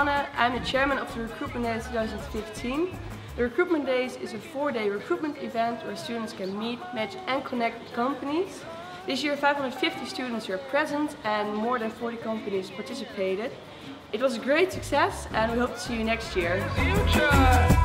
Sanne. I'm the chairman of the Recruitment Days 2015. The Recruitment Days is a 4-day recruitment event where students can meet, match and connect with companies. This year 550 students were present and more than 40 companies participated. It was a great success and we hope to see you next year.